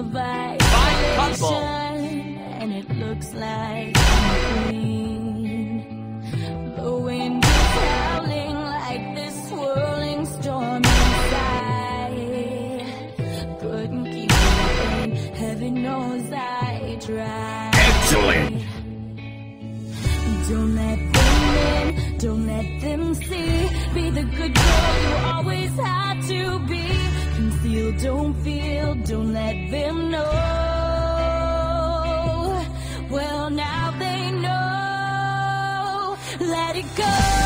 of isolation, and it looks like I'm queen. The wind is howling like this swirling storm inside. Couldn't keep it in, heaven knows I tried. Excellent! Don't let them in, don't let them see. Be the good girl you always had to be. Conceal, don't feel, don't let them know. Well, now they know. Let it go.